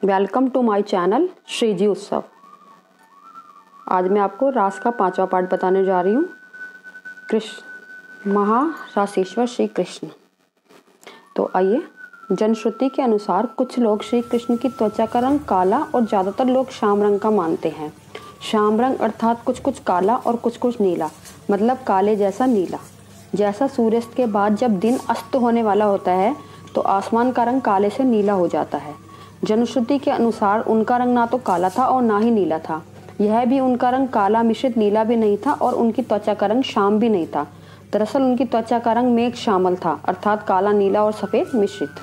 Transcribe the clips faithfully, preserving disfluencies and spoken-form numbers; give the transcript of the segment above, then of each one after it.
Welcome to my channel Shriji Utsav. आज मैं आपको रास का पांचवा पार्ट बताने जा रही हूँ। कृष्ण महारासेश्वर श्री कृष्ण। तो आइए, जनश्रुति के अनुसार कुछ लोग श्री कृष्ण की त्वचा का रंग काला और ज़्यादातर लोग श्याम रंग का मानते हैं। श्याम रंग अर्थात कुछ कुछ काला और कुछ कुछ नीला, मतलब काले जैसा नीला। जैसा सूर्यास्त के बाद जब दिन अस्त होने वाला होता है तो आसमान का रंग काले से नीला हो जाता है। जनश्रुति के अनुसार उनका रंग ना तो काला था और ना ही नीला था। यह भी उनका रंग काला मिश्रित नीला भी नहीं था और उनकी त्वचा का रंग श्याम भी नहीं था। दरअसल उनकी त्वचा का रंग मेघ श्यामल था, अर्थात काला, नीला और सफेद मिश्रित।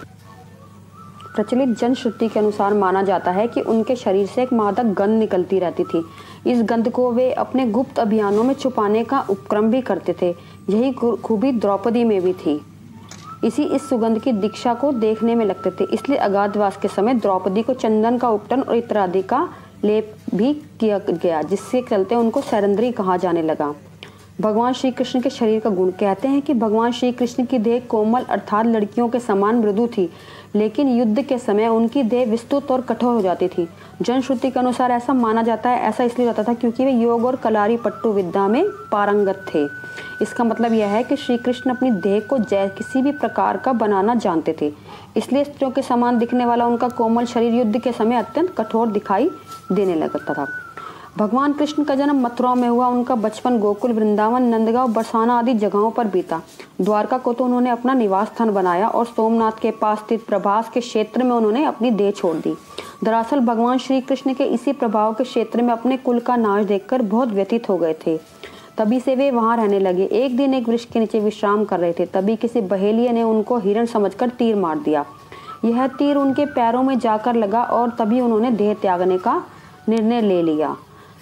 प्रचलित जनश्रुति के अनुसार माना जाता है कि उनके शरीर से एक मादक गंध निकलती रहती थी। इस गंध को वे अपने गुप्त अभियानों में छुपाने का उपक्रम भी करते थे। यही खूबी द्रौपदी में भी थी। इसी इस सुगंध की दीक्षा को देखने में लगते थे, इसलिए अज्ञातवास के समय द्रौपदी को चंदन का उपटन और इत्यादि का लेप भी किया गया, जिससे चलते उनको सैरंद्री कहा जाने लगा। भगवान श्री कृष्ण के शरीर का गुण कहते हैं कि भगवान श्री कृष्ण की देह कोमल अर्थात लड़कियों के समान मृदु थी, लेकिन युद्ध के समय उनकी देह विस्तृत और कठोर हो जाती थी। जनश्रुति के अनुसार ऐसा माना जाता है ऐसा इसलिए जाता था क्योंकि वे योग और कलारी पट्टू विद्या में पारंगत थे। इसका मतलब यह है कि श्री कृष्ण अपनी देह को जय किसी भी प्रकार का बनाना जानते थे, इसलिए स्त्रियों के समान दिखने वाला उनका कोमल शरीर युद्ध के समय अत्यंत कठोर दिखाई देने लगता था। भगवान कृष्ण का जन्म मथुरा में हुआ। उनका बचपन गोकुल, वृंदावन, नंदगांव, बरसाना आदि जगहों पर बीता। द्वारका को तो उन्होंने अपना निवास स्थान बनाया और सोमनाथ के पास स्थित प्रभास के क्षेत्र में उन्होंने अपनी देह छोड़ दी। दरअसल भगवान श्री कृष्ण के इसी प्रभाव के क्षेत्र में अपने कुल का नाश देखकर बहुत व्यथित हो गए थे। तभी से वे वहां रहने लगे। एक दिन एक वृक्ष के नीचे विश्राम कर रहे थे, तभी किसी बहेलिये ने उनको हिरण समझकर तीर मार दिया। यह तीर उनके पैरों में जाकर लगा और तभी उन्होंने देह त्यागने का निर्णय ले लिया।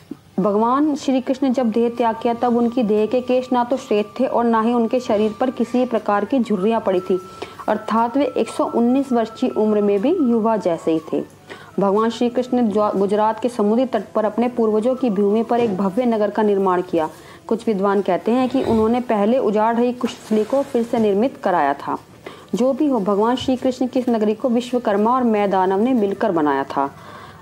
भगवान श्री कृष्ण ने जब देह त्याग किया तब उनकी देह के केश ना तो श्वेत थे और ना ही उनके शरीर पर किसी प्रकार की झुर्रियां पड़ी थी, अर्थात वे एक सौ उन्नीस वर्ष की उम्र में भी युवा जैसे ही थे। भगवान श्री कृष्ण ने गुजरात के समुद्री तट पर अपने पूर्वजों की भूमि पर एक भव्य नगर का निर्माण किया। कुछ विद्वान कहते हैं कि उन्होंने पहले उजाड़ रही कुशस्थली को फिर से निर्मित कराया था। जो भी हो, भगवान श्री कृष्ण की इस नगरी को विश्वकर्मा और मैदानव ने मिलकर बनाया था।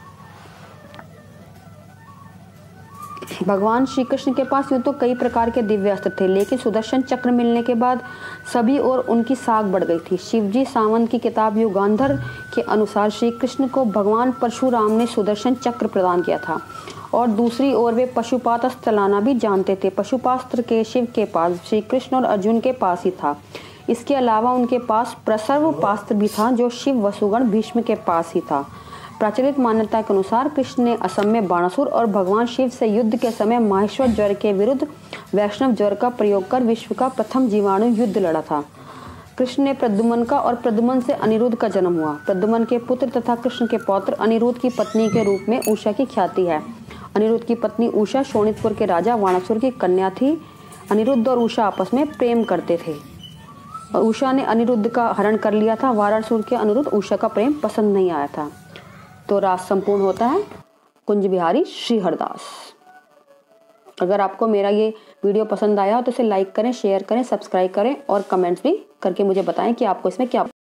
भगवान श्री कृष्ण के पास यूँ तो कई प्रकार के दिव्य अस्त्र थे, लेकिन सुदर्शन चक्र मिलने के बाद सभी और उनकी साख बढ़ गई थी। शिवजी सावंत की किताब युगांधर के अनुसार श्री कृष्ण को भगवान परशुराम ने सुदर्शन चक्र प्रदान किया था और दूसरी ओर वे पशुपात चलाना भी जानते थे। पशुपास्त्र के शिव के पास, श्री कृष्ण और अर्जुन के पास ही था। इसके अलावा उनके पास प्रसर्व पास्त्र भी था जो शिव, वसुगण, भीष्म के पास ही था। प्रचलित मान्यता के अनुसार कृष्ण ने असम में बाणासुर और भगवान शिव से युद्ध के समय माहेश्वर ज्वर के विरुद्ध वैष्णव ज्वर का प्रयोग कर विश्व का प्रथम जीवाणु युद्ध लड़ा था। कृष्ण ने प्रद्युम्न का और प्रद्युम्न से अनिरुद्ध का जन्म हुआ। प्रद्युम्न के पुत्र तथा कृष्ण के पौत्र अनिरुद्ध की पत्नी के रूप में उषा की ख्याति है। अनिरुद्ध की पत्नी उषा शोणितपुर के राजा वाणासुर की कन्या थी। अनिरुद्ध और उषा आपस में प्रेम करते थे और उषा ने अनिरुद्ध का हरण कर लिया था। वाणासुर के अनिरुद्ध उषा का प्रेम पसंद नहीं आया था। तो रास संपूर्ण होता है। कुंज बिहारी श्री हरदास। अगर आपको मेरा ये वीडियो पसंद आया हो तो इसे लाइक करें, शेयर करें, सब्सक्राइब करें और कमेंट्स भी करके मुझे बताएं कि आपको इसमें क्या